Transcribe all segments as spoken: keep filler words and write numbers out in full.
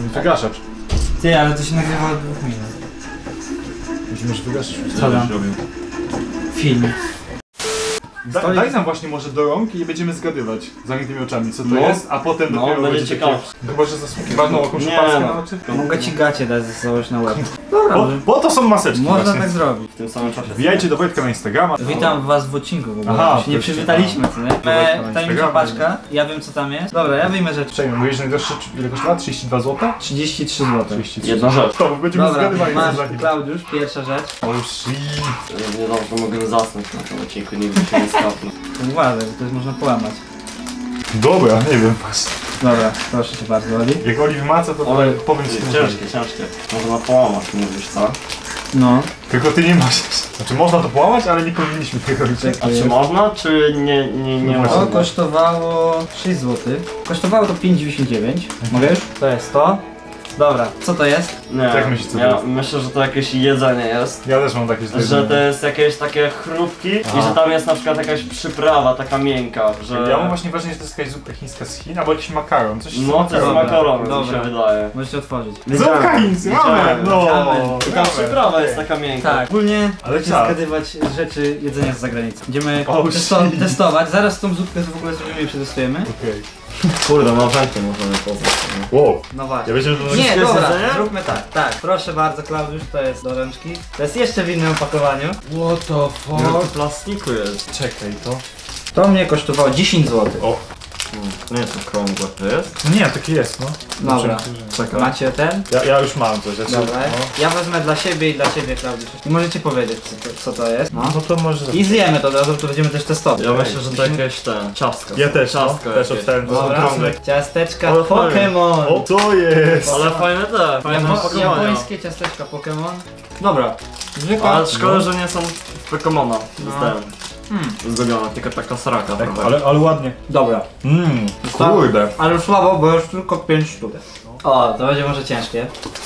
Wygaszacz. Ty, ale to się nagrywa od dwóch minut. Możesz wygaszyć. Co tam? Film. Da, daj nam właśnie może do rąk i będziemy zgadywać zamkniętymi oczami co to No. jest, a potem No, dopiero będzie takie- ciekawe. Chyba, że zasługiwać no, jakąś Nie, opaskę no. na oczy. Mogę ci gacie dać zastosować na łeb. Dobra, Bo, bo to są maseczki można właśnie. tak zrobić. W tym samym czasie. Wbijajcie do Wojtka na Instagrama. Witam was w odcinku w ogóle. Aha, Się nie to przywitaliśmy, co nie? Wojtka na E, tajemnicza Instagrama. paczka, ja wiem co tam jest. Dobra, ja wyjmę rzeczy. Przejmę, mówisz najdroższe ile kosztowała? trzydzieści dwa złote? trzydzieści trzy złote. trzydzieści trzy. Jedna rzecz. To, bo będziemy Dobra, zgadywali masz co za chwilę. Klaudiusz, pierwsza rzecz. Oh shit. Nie dobrze mogę zasnąć na tym odcinku, nigdy się nie skapnę. To uważaj, bo to jest można połamać. Dobra, nie wiem właśnie. Dobra, proszę cię bardzo, Oli. Jak Oli wymaca, to Ale powiem ci to ciężkie, ciężkie. Można połamać, mówisz, co? No. Tylko ty nie możesz. Znaczy można to połamać, ale nie powinniśmy tego robić. A czy można, czy nie, nie, nie No To można? kosztowało sześć złotych. Kosztowało to pięć dziewięćdziesiąt dziewięć. Mogę już? To jest to. Dobra, co to jest? Nie, Jak myślisz, co to ja jest? myślę, że to jakieś jedzenie jest. Ja też mam takie źle. Że to jest jakieś takie chrupki Aha. i że tam jest na przykład jakaś przyprawa taka miękka, że... Ja mam właśnie wrażenie, że to jest jakaś zupka chińska z Chin, albo jakiś makaron, coś z No to jest Dobra, makaron, mi dobra. się wydaje. Możecie otworzyć. Zupka chińska, mamy! No! Ramen. I tam przyprawa jest taka miękka. Tak, ogólnie Ale będziecie co? zgadywać rzeczy jedzenia z zagranicy. Będziemy Oh, testo shit. testować. Zaraz tą zupkę w ogóle zrobimy i przetestujemy. Okej. Kurde, no chętnie możemy poznać. Wow. No właśnie. Ja wiedziałem, że to Nie, jest dobra, jedzenie? zróbmy tak. Tak, proszę bardzo Klaudiusz, to jest do ręczki. To jest jeszcze w innym opakowaniu. What the Ile to plastiku jest? Czekaj, to... To mnie kosztowało dziesięć złotych. O! Hmm, to nie jest okrągłe, to jest? No nie, taki jest, no. Dobra. Czekaj. Macie ten? Ja, ja już mam coś, znaczy, Dobra. no. Ja wezmę dla siebie i dla ciebie Klaudiusz. I możecie powiedzieć co to, co to jest. No. No to może... I zjemy to od razu, to będziemy też testować. Ja myślę, że to jakieś te ciastka. Ja też, no. ciastka Też jakieś. obstałem, to są Dobra. okrągłe. Ciasteczka Ale fajne. Pokémon. O, to jest! Ale fajne te, fajne Japo opakowania. japońskie ciasteczka Pokémon. Dobra. Zwykła. Ale szkoda, że nie są w Pokemona. No. Zdałem. Hmm. Zrobiona, tylko taka sraka Tak, trochę. ale, ale ładnie. Dobra. Mmm, kurde. Ale już słabo, bo już tylko pięć sztuk. O, to będzie może ciężkie.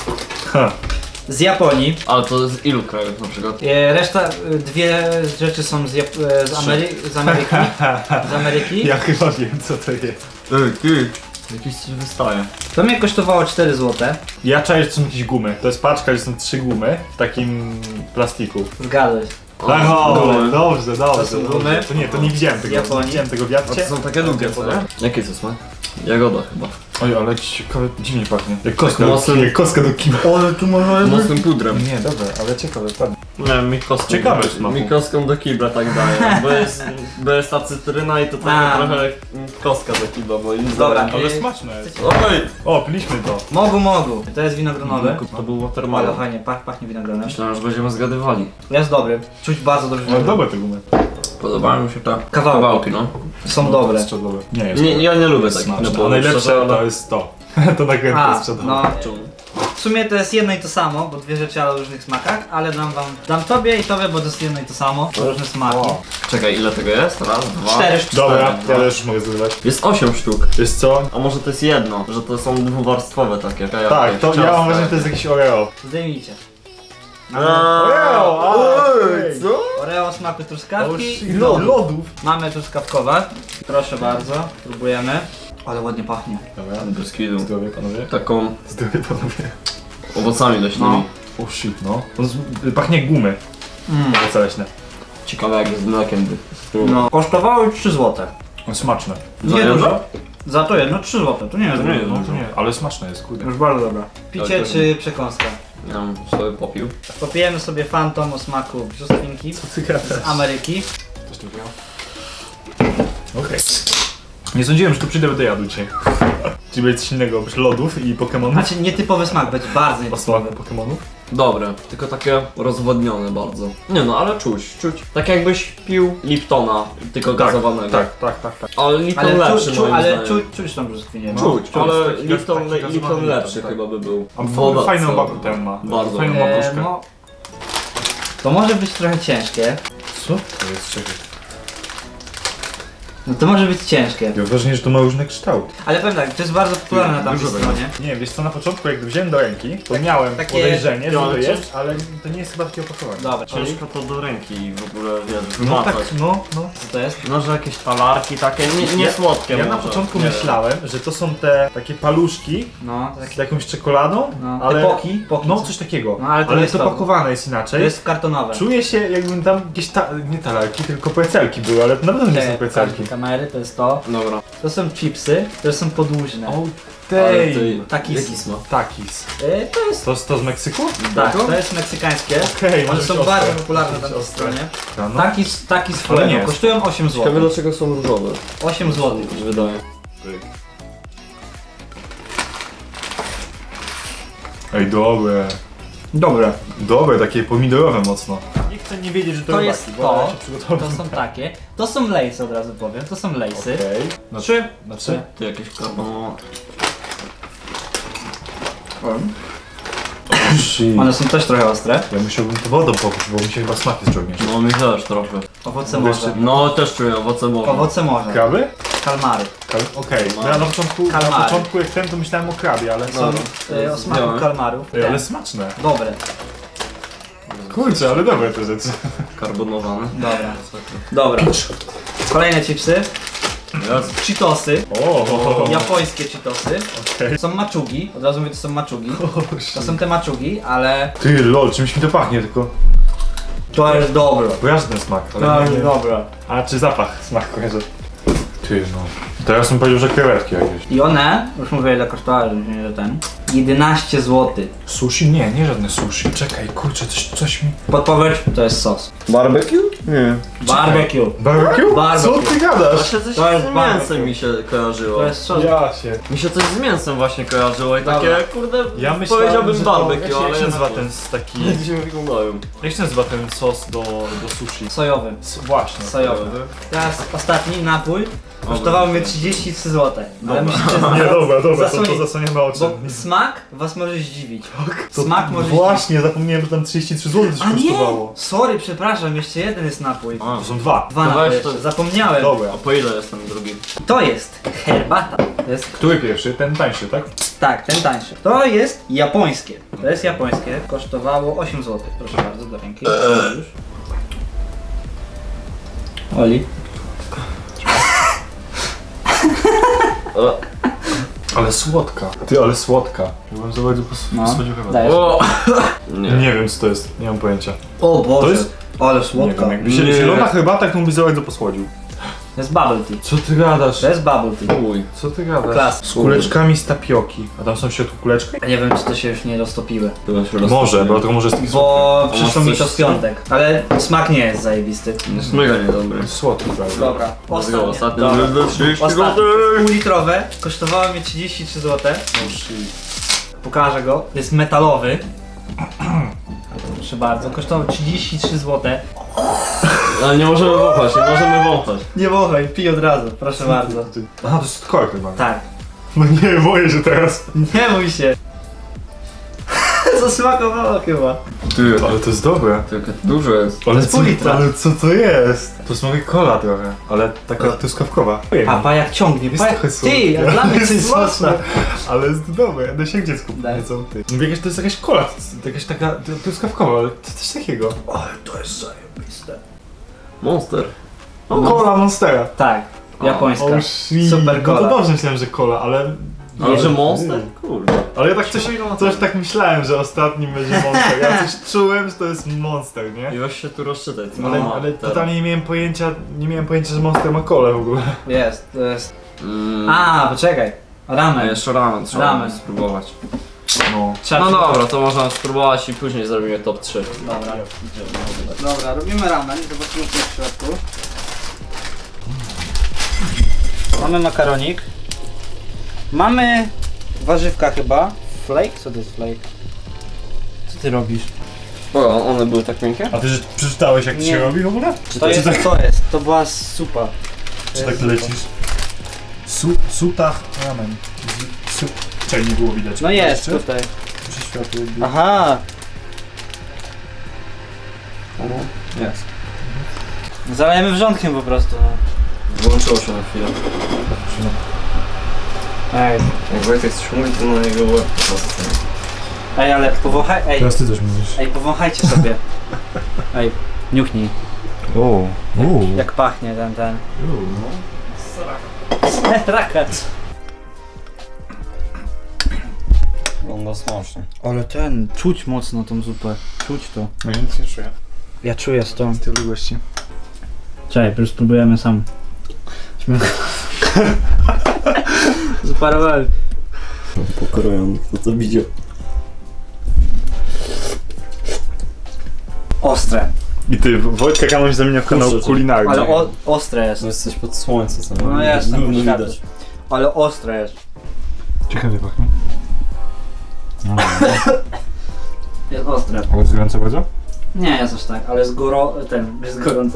Ha. Z Japonii. Ale to z ilu krajów na przykład? E, Reszta, e, dwie rzeczy są z, Jap e, z, Amery z Ameryki. Z Ameryki. Ja chyba wiem, co to jest. Ej, ty! Jakiś coś wystaje. To mnie kosztowało cztery złote. Ja czaję, że to są jakieś gumy. To jest paczka, że są trzy gumy w takim plastiku. Zgadłeś. Tak, o, gumy. dobrze, dobrze. To są dobrze. gumy? To nie, to nie widziałem Z tego. Japonii. Nie widziałem tego A wiatcie. to są takie długie, co nie? Jaki to smak? Jagoda chyba. Oj, ale ciekawe, dziwnie pachnie. Jak koska, Mocno- do, jak koska do kina. Ale tu może... Mocnym pudrem. Nie, dobra, ale ciekawe, ładnie. Nie wiem, mi kostką. Ciekawe smaku. Mi kostką do kibla tak daje. Bo jest, bo jest ta cytryna i to A. tak trochę kostka do kibla, bo im Dobra. Ale Ej, smaczne jest. Oj! O, piliśmy to. Mogu, mogu. To jest winogronowe. To był Ale watermelon. fajnie, pach, pachnie winogronem. Myślałem, że będziemy zgadywali. Jest dobry. Czuć bardzo dobrze. No dobre te gumy. Podobają mi się te Kawałki. kawałki, no. Są dobre. Strzadowe. Nie jest. Nie, ja nie lubię takich smaczne. A napoju, najlepsze szczerze, ale- to jest to. To na chętnie A, jest strzadowe. no. Czemu? W sumie to jest jedno i to samo, bo dwie rzeczy ale o różnych smakach, ale dam wam, dam tobie i tobie, bo to jest jedno i to samo, to różne smaki. O. Czekaj, ile tego jest? Raz, dwa... Cztery sztuki. Dobra, Cztery, ja no. też już mogę zdobywać. Jest osiem sztuk. Wiesz co? A może to jest jedno, że to są dwuwarstwowe takie. Tak, to ja mam wrażenie, że to jest jakiś Oreo. Zdejmijcie. Oreo, Ej, co? Oreo smaku truskawki i I lodów. lodów. Mamy truskawkowe. Proszę bardzo, próbujemy. Ale ładnie pachnie. Dobra, Bez kidu. zdrowie panowie. Taką Zdrowie panowie. owocami leśnymi. No. O shit, no. To z- pachnie jak gumy. Mm. Owoce leśne. Ciekawe jak z mlekiem by. No. Kosztowały trzy złote. No, smaczne. Za Nie jedno? dużo. Za to jedno trzy złote, to nie jest To nie dużo. jest No to nie, ale smaczne jest, kurde. Już bardzo dobra. Picie Tak, czy przekąska? Ja bym sobie popił. Popijemy sobie Phantom o smaku brzoskwinki Co ty gadasz? z Ameryki. Też to wziął? Okej. Nie sądziłem, że tu przyjdę do jadu dzisiaj. Czyli będzie coś innego, oprócz lodów i Pokemonów. Znaczy nietypowy smak, będzie bardzo O nietypowy. smaku Pokemonów. Dobre, tylko takie rozwodnione bardzo. Nie no, ale czuć, czuć. Tak jakbyś pił Liptona, tylko gazowanego. Tak, tak, tak, tak. Ale Lipton Ale, lepszy czu, czu, moim ale zdaniem. czu, czuć tą brzoskwinię. No. Czuć, czuć, ale taki Lipton, gaz- taki Lipton gazowany lepszy Lipton, tak. chyba by był. A Woda fajną co? babkę ten ma. Bardzo. Fajną Eee, babuszkę. no, to może być trochę ciężkie. Co? To jest czekaj. No to może być ciężkie. Ja wrażenie, że to ma różne kształty. Ale powiem tak, to jest bardzo popularne na tamtej Dużo stronie. Nie, wiesz co, na początku jak wziąłem do ręki, to miałem takie- podejrzenie, że to ale jest, ale to nie jest chyba takie opakowanie. Dobra, czyli Ciężko to do ręki i w ogóle wiesz, No wymacać. tak, no, no. co to jest? No, że jakieś talarki takie, nie, nie Ja- słodkie Ja na może. początku Nie myślałem, że to są te takie paluszki No, z tak. jakąś czekoladą, No, te ale... poki, poki. No, coś takiego. No, ale to ale jest to to. pakowane jest To inaczej. jest kartonowe. Czuję się jakbym tam jakieś ta... nie talarki, tylko pecel były, ale to na pewno nie są Te pecelki. kamery to jest to. Dobra. To są chipsy, które są podłużne. O, Ale tej. ty, Taki jaki s- smak? Takis. Y, to jest. To, to z Meksyku? Tak, Beko? to jest meksykańskie. Okej, One może są być bardzo ostre. popularne na Może tej być ostre. stronie. No. Taki, taki z Ale nie Fuego jest. kosztują osiem Ciekawe złotych. dlaczego są różowe. osiem złotych. Mi się wydaje. Ej, dobre. Dobre. Dobre, takie pomidorowe mocno. Nie chcę nie wiedzieć, że to To robaki, jest bo to. ja się przygotowałem. To są takie. To są lejsy, od razu powiem. To są lejsy. Okej. Trzy. Znaczy? Ty jakieś karbonowe. One są też trochę ostre. Ja musiałbym to wodą popić, bo mi się chyba smaki zrobią. No mi też trochę. Owoce Wiesz, morza. No też czuję owoce morza. Owoce morza. Kraby? Kalmary. Kal- Okej. No ja na początku, na Kalmary. początku jak ten to myślałem o krabie, ale... Są Dobra. y, o smaku Zdjąłem. kalmarów. Ej, ale Te. smaczne. Dobre. Kurczę, ale dobre te rzeczy. Karbonowane. Dobra. Dobra. Kolejne chipsy. Jest. Cheetosy. O, Japońskie cheetosy. okej. Są maczugi. Od razu mówię, to są maczugi. To są te maczugi, ale Ty lol, czymś mi to pachnie, tylko to jest dobre. kojarzę ten smak, ale To nie jest wiem. dobre. A czy zapach smak kojarzę? Ty no. Teraz bym powiedział, że krewetki jakieś. I one, już mówię ile kosztowały, żeby nie ten. jedenaście złotych. Sushi? Nie, nie żadne sushi. Czekaj, kurczę, coś, coś mi... Podpowiedź to jest sos. Barbecue? Nie. Barbecue. Barbecue? Barbecue. Co ty gadasz? Właśnie coś To jest z barbecue. mięsem mi się kojarzyło. To jest sos. Ja się... Mi się coś z mięsem właśnie kojarzyło i Dobra. takie, kurde, Ja myślałem, powiedziałbym że to... barbecue, Jak się, ale jak się nazywa jednak ten z taki... nie. Jak się wyglądają. Jak się nazywa ten sos do, do sushi? Sojowy. S- Właśnie. Sojowy. Teraz ostatni napój. Kosztował mnie trzydzieści trzy złote. Ale Dobra. musicie Nie, dobra, dobra, to, to Zasłonię- zasłaniamy oczy. Bo smak was może zdziwić. To- Smak może zdziwić. Właśnie, zapomniałem, że tam trzydzieści trzy złote coś A nie! kosztowało. Sorry, przepraszam, jeszcze jeden jest napój. A, To są dwa. Dwa To napoje. weź to- Zapomniałem. Dobra. a po ile jest ten drugi? To jest herbata. To jest, Który pierwszy? Ten tańszy, tak? tak, ten tańszy. To jest japońskie. To jest japońskie. Kosztowało osiem złotych. Proszę bardzo, do ręki. Eee. Już. Oli. O, Ale słodka. Ty, ale słodka. Byłem za bardzo pos- No, spodziewany. dajesz. o. Nie. Nie wiem co to jest, nie mam pojęcia. O Boże. To jest- Ale Nie słodka. wiem, jakby się Nie. zielona herbata, którą byś za bardzo posłodził. To jest bubble tea. Co ty gadasz? To jest bubble tea. Uj. Co ty gadasz? Klas. Z kuleczkami z tapioki. A tam są w środku kuleczki? Ja nie wiem, czy to się już nie roztopiły. Chyba się Może, bo to może jest taki Bo masz przyszło mi coś to w z tym? piątek. Ale smak nie jest zajebisty. Jest mega niedobry. słodki, prawda? Dobra. Ostatnio, Ostatnie. ostatnio Dobra. były trzydzieści Ostatnie. złotych. Półlitrowe. Kosztowało mnie trzydzieści trzy złote. Pokażę go. Jest metalowy. Proszę bardzo. Kosztował trzydzieści trzy złote. Ale nie możemy wąchać, nie możemy wąchać. Nie wąchaj, pij od razu. Proszę bardzo. Aha, to jest korek chyba. Tak. No nie, boję się teraz. Nie mój się. Zasmakowało chyba. Ty, Ale to jest dobre. tylko dużo jest. Ale pół litra. ale co to jest? To smakuje cola trochę, ale taka truskawkowa. Papa jak ciągnie. Jest Pa, trochę ty, słodkie. a dla mnie Jest to jest smaczne, smaczne. ale jest dobre. Ja się dziecku Daj. powiedzą ty. Mówię, jakaś- to jest jakaś cola, to jest jakaś taka tr- truskawkowa, ale to coś takiego. Ale to jest zajebiste. Monster. Cola Monstera. Tak, japońska. Oh, shit. Super No to cola. dobrze myślałem, że cola, ale... Ale że Nie. Monster? Kurde. Ale ja tak coś, coś tak myślałem, że ostatnim będzie Monster. Ja coś czułem, że to jest Monster, nie? I weź się tu rozczytać. co Ale, ma ale ten. totalnie nie miałem pojęcia, nie miałem pojęcia, że Monster ma kolę w ogóle. Jest, to jest. Mm. A, poczekaj. A Ramen. jeszcze ramen trzeba Ramen. spróbować. No. Trzeba No przygotować. dobra, to można spróbować i później zrobimy top trzy. Dobra. Dobra, robimy ramen. Zobaczymy co jest w środku. Mamy makaronik. Mamy warzywka chyba. Flake? Co to jest flake? Co ty robisz? O, one były tak miękkie? A ty że przeczytałeś jak to Nie. się robi w ogóle? Czy to jest, tak, co jest? To była supa. To czy jest tak supa. lecisz? Su, sutach ramen. Z- Su, czego nie było widać? No jest Jeszcze? tutaj. Przy światło jakby. Aha! Jest. Zalejemy wrzątkiem po prostu. No. Włączyło się na chwilę. Ej, Jak Wojtek coś mówi, to na jego łeb po prostu. ej, ale powąchaj, ej, Teraz ty coś mówisz. ej, powąchajcie sobie. Ej, niuchnij, O, uuu. jak pachnie ten, ten. Rakat. Wygląda smacznie. Ale ten, czuć mocno tą zupę, czuć to. No ja nic nie czuję. Ja czuję to. Z tej odległości. Czekaj, już spróbujemy sam. Zaparowałem. Pokorują to co widział. Ostre, I ty, Wojtka Kanoś zamienia w kanał Kurczę, kulinarny. ale o, ostre jest. No jesteś pod słońce, co No jestem, gówno pod światło. widać. Ale ostre jest. Ciekawie pachnie. No, Jest ostre. ale jest gorące bardzo? Nie jest aż tak, ale jest goro... ten, jest gorący.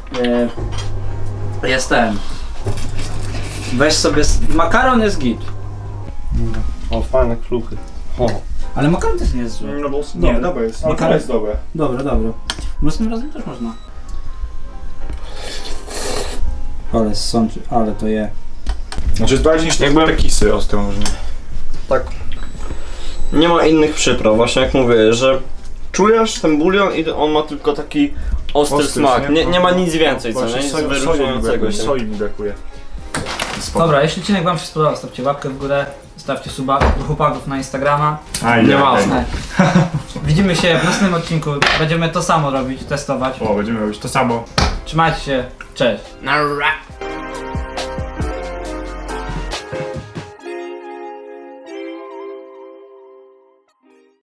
E, jest ten. Weź sobie... s- Makaron jest git. O, fajne kluchy. O. Ale makaron też nie jest zły. No bo... Nie, Nie, dobre jest. Makaron jest dobre. Dobra, dobra. Następnym razem też można. Ale sączy, ale to je. Znaczy jest bardziej niż jakby te kisy ostre może. Tak. Nie ma innych przypraw, właśnie jak mówię, że czujesz ten bulion i on ma tylko taki ostry, Ostry, smak. nie? Nie, nie ma nic więcej, co Właśnie nie? Nic soi- soi mi wyróżniającego brakuje, się. Soi mi brakuje. Spoko. Dobra, jeśli odcinek wam się spodobał, stawcie łapkę w górę, stawcie suba do chłopaków na Instagrama. A, Nie nie ma. ma. Widzimy się w następnym odcinku, będziemy to samo robić, testować. O, będziemy robić to samo. Trzymajcie się, cześć. Narra.